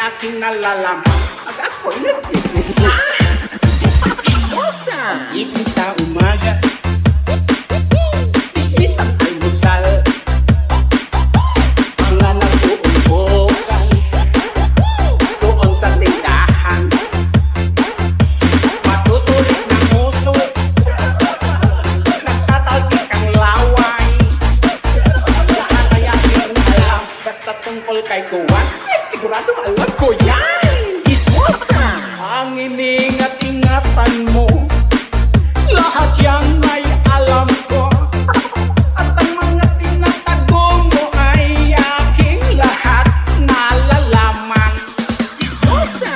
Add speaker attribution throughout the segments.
Speaker 1: aking nalalaman. Pag ako'y nag-chismis. Chismosa! Gising sa umaga, chismis ang almusal. Mga nag-uumpukan doon sa tindahan. Matutulis ng uso, nagtatalsik ang laway. Lahat ay aking alam, basta tungkol kay Kuwan, ay sigurado alam ko yan. Chismosa! Ang iningat-ingatan mo, lahat yan ay alam ko. At ang mga tinatago mo ay aking lahat nalalaman. Chismosa!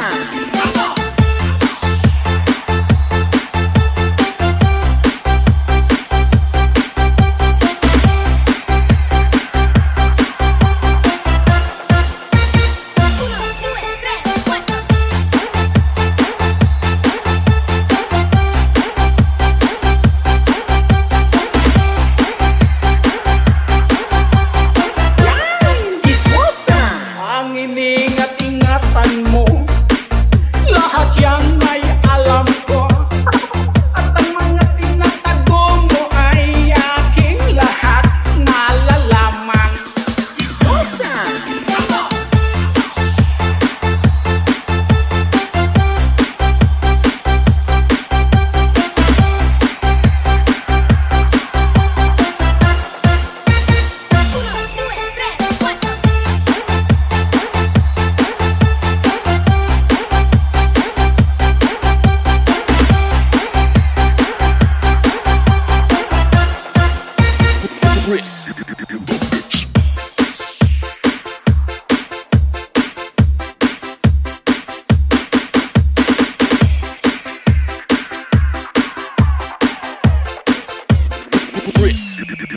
Speaker 1: Ang iningat-ingatan mo, lahat yan ay alam ko. At ang mga tinatago mo ay aking lahat nalalaman. Chismosa!
Speaker 2: Chris. Chris.